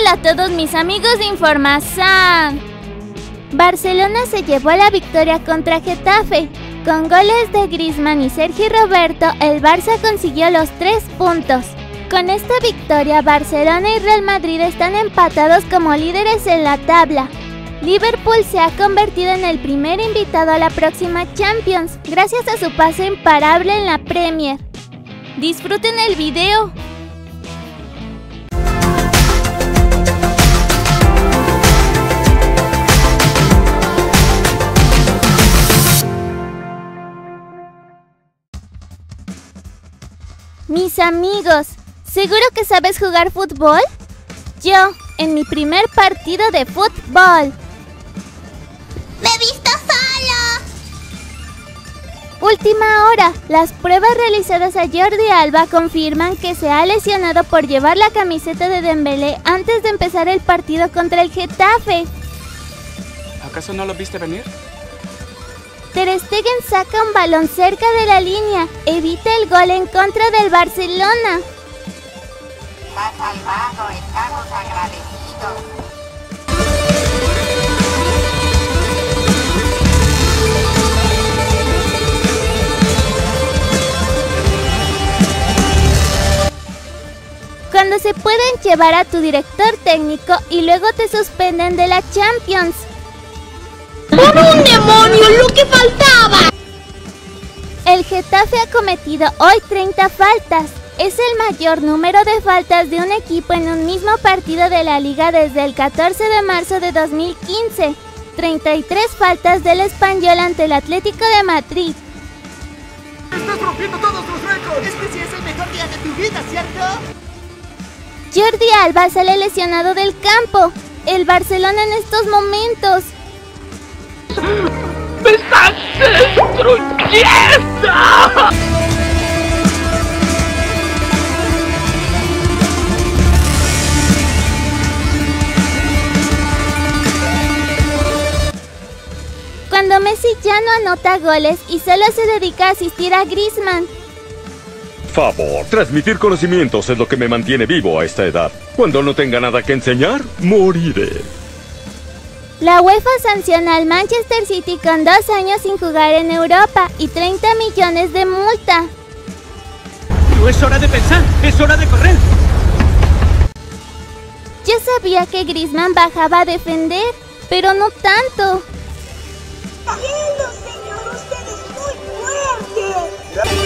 Hola a todos mis amigos de Información. Barcelona se llevó la victoria contra Getafe. Con goles de Griezmann y Sergi Roberto, el Barça consiguió los 3 puntos. Con esta victoria, Barcelona y Real Madrid están empatados como líderes en la tabla. Liverpool se ha convertido en el primer invitado a la próxima Champions, gracias a su pase imparable en la Premier. ¡Disfruten el video! Mis amigos, ¿seguro que sabes jugar fútbol? Yo, en mi primer partido de fútbol. ¡Me he visto solo! Última hora, las pruebas realizadas a Jordi Alba confirman que se ha lesionado por llevar la camiseta de Dembélé antes de empezar el partido contra el Getafe. ¿Acaso no lo viste venir? Ter Stegen saca un balón cerca de la línea, evita el gol en contra del Barcelona. ¡Me has salvado! ¡Estamos agradecidos! Cuando se pueden llevar a tu director técnico y luego te suspenden de la Champions. ¡Por un demonio, lo que faltaba! El Getafe ha cometido hoy 30 faltas. Es el mayor número de faltas de un equipo en un mismo partido de la Liga desde el 14 de marzo de 2015. 33 faltas del Español ante el Atlético de Madrid. ¡Estás rompiendo todos los récords! Es que sí es el mejor día de tu vida, ¿cierto? Jordi Alba sale lesionado del campo. El Barcelona en estos momentos. ¡Me estás destruyendo! Cuando Messi ya no anota goles y solo se dedica a asistir a Griezmann. Favor, transmitir conocimientos es lo que me mantiene vivo a esta edad. Cuando no tenga nada que enseñar, moriré. La UEFA sanciona al Manchester City con 2 años sin jugar en Europa y 30 millones de multa. No es hora de pensar, es hora de correr. Yo sabía que Griezmann bajaba a defender, pero no tanto. ¡Cielo, señor! ¡Usted es muy fuerte!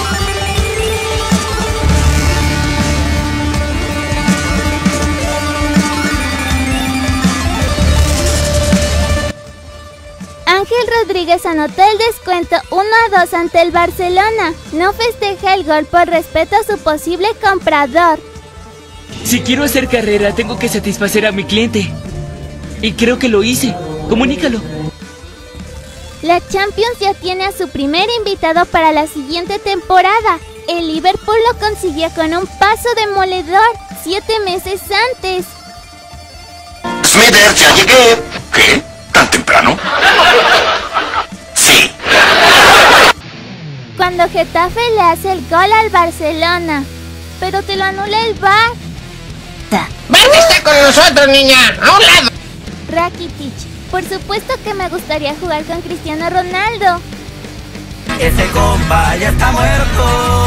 Ángel Rodríguez anotó el descuento 1-2 ante el Barcelona. No festeja el gol por respeto a su posible comprador. Si quiero hacer carrera, tengo que satisfacer a mi cliente. Y creo que lo hice. Comunícalo. La Champions ya tiene a su primer invitado para la siguiente temporada. El Liverpool lo consiguió con un paso demoledor 7 meses antes. Smithers, ya llegué. ¿Qué? ¿Tan temprano? Sí. Cuando Getafe le hace el gol al Barcelona, pero te lo anula el VAR. ¡Ven, está con nosotros, niña! ¡A un lado! Rakitic, por supuesto que me gustaría jugar con Cristiano Ronaldo. Ese compa ya está muerto.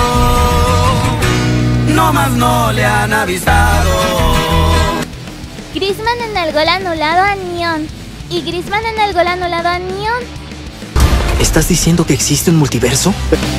No más no le han avisado. Griezmann en el gol anulado a Nyon. Y Griezmann en el gol anulado a Nyon. ¿Estás diciendo que existe un multiverso?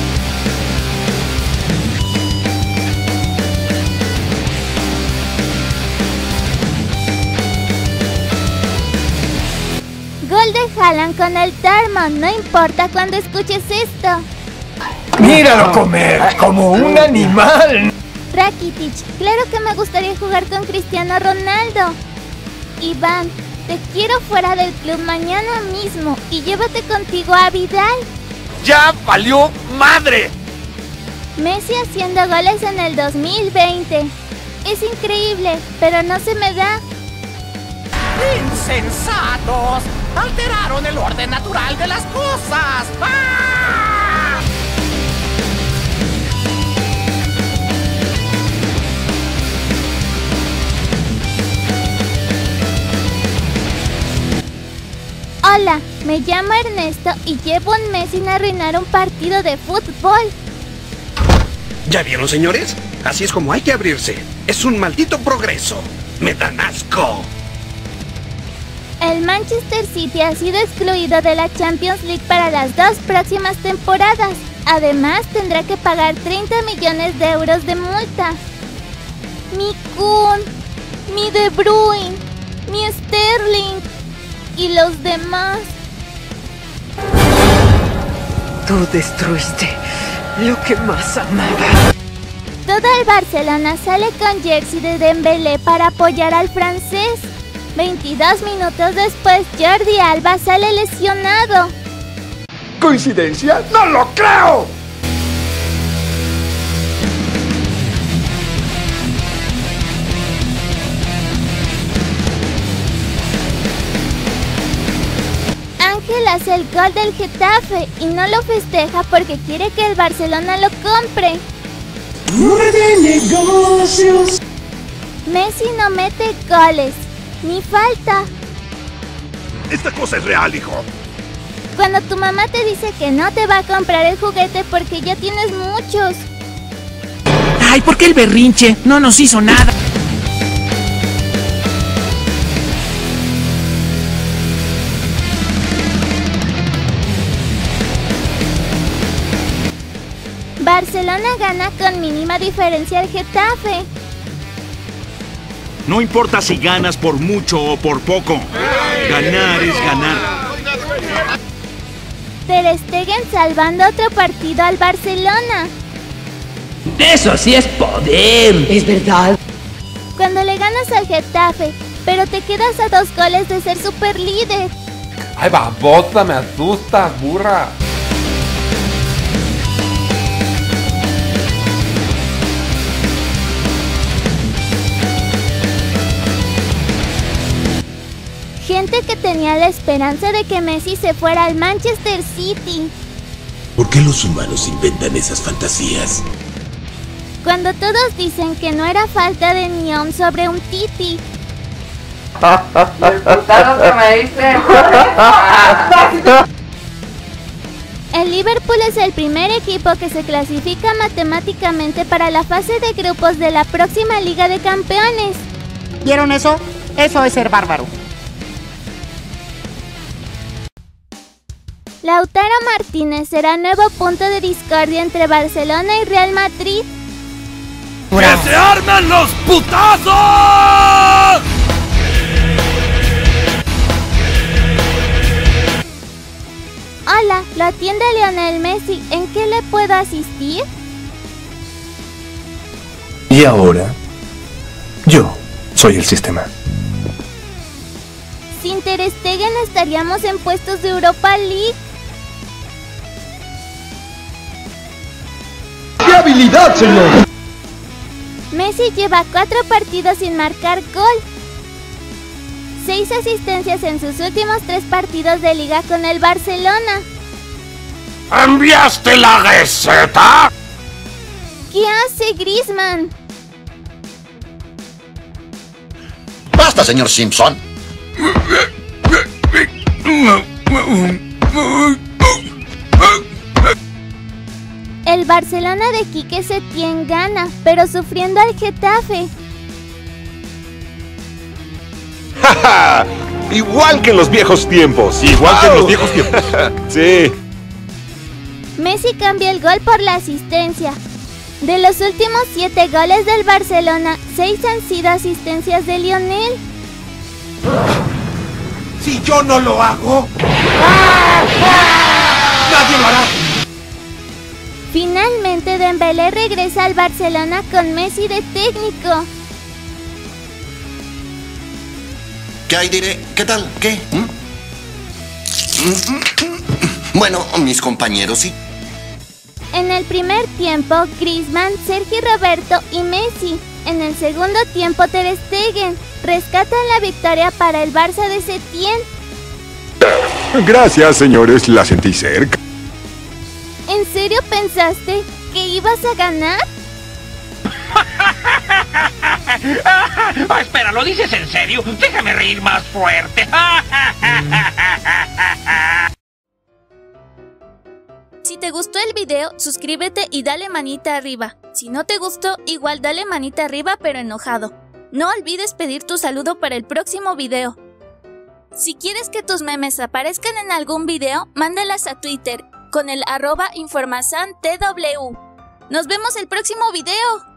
Gol de Haaland con el Dortmund. No importa cuando escuches esto. ¡Míralo comer! ¡Como un animal! Rakitic, claro que me gustaría jugar con Cristiano Ronaldo. Iván, te quiero fuera del club mañana mismo y llévate contigo a Vidal. ¡Ya valió madre! Messi haciendo goles en el 2020. Es increíble, pero no se me da. ¡Insensatos! ¡Alteraron el orden natural de las cosas! ¡Ah! Hola, me llamo Ernesto y llevo un mes sin arruinar un partido de fútbol. ¿Ya vieron, señores? Así es como hay que abrirse. Es un maldito progreso. ¡Me dan asco! El Manchester City ha sido excluido de la Champions League para las 2 próximas temporadas. Además, tendrá que pagar 30 millones de euros de multa. Mi Kun, mi De Bruyne, mi Sterling y los demás. Tú destruiste lo que más amaba. Todo el Barcelona sale con jersey de Dembélé para apoyar al francés. 22 minutos después, Jordi Alba sale lesionado. ¿Coincidencia? ¡No lo creo! Ángel hace el gol del Getafe y no lo festeja porque quiere que el Barcelona lo compre. ¡Muerde negocios! Messi no mete goles, ni falta. Esta cosa es real, hijo. Cuando tu mamá te dice que no te va a comprar el juguete porque ya tienes muchos. Ay, ¿por qué el berrinche? No nos hizo nada. Barcelona gana con mínima diferencia al Getafe. No importa si ganas por mucho o por poco. Ganar es ganar. Ter Stegen salvando otro partido al Barcelona. Eso sí es poder. Es verdad. Cuando le ganas al Getafe, pero te quedas a 2 goles de ser super líder. Ay, babosa, me asustas, burra. Gente que tenía la esperanza de que Messi se fuera al Manchester City. ¿Por qué los humanos inventan esas fantasías? Cuando todos dicen que no era falta de neón sobre un titi. El putazo que me diste. El Liverpool es el primer equipo que se clasifica matemáticamente para la fase de grupos de la próxima Liga de Campeones. ¿Vieron eso? Eso es ser bárbaro. Lautaro Martínez será nuevo punto de discordia entre Barcelona y Real Madrid. ¡Que se armen los putazos! Hola, lo atiende Lionel Messi. ¿En qué le puedo asistir? Y ahora, yo soy el sistema. Sin Ter Stegen estaríamos en puestos de Europa League. ¡Qué habilidad, señor! Messi lleva 4 partidos sin marcar gol. 6 asistencias en sus últimos 3 partidos de liga con el Barcelona. ¿Enviaste la receta? ¿Qué hace Griezmann? Basta, señor Simpson. El Barcelona de Quique Setién gana, pero sufriendo al Getafe. ¡Ja! Igual que en los viejos tiempos. Igual que en los viejos tiempos. Sí. Messi cambia el gol por la asistencia. De los últimos 7 goles del Barcelona, 6 han sido asistencias de Lionel. Si yo no lo hago, nadie lo hará. Finalmente Dembélé regresa al Barcelona con Messi de técnico. ¿Qué hay, diré? ¿Qué tal? ¿Qué? Bueno, mis compañeros sí. En el primer tiempo, Griezmann, Sergi Roberto y Messi. En el segundo tiempo, Ter Stegen rescatan la victoria para el Barça de Setién. Gracias, señores, la sentí cerca. ¿En serio pensaste que ibas a ganar? Espera, ¿lo dices en serio? Déjame reír más fuerte. Si te gustó el video, suscríbete y dale manita arriba. Si no te gustó, igual dale manita arriba pero enojado. No olvides pedir tu saludo para el próximo video. Si quieres que tus memes aparezcan en algún video, mándalas a Twitter con el @InformasanTW. ¡Nos vemos el próximo video!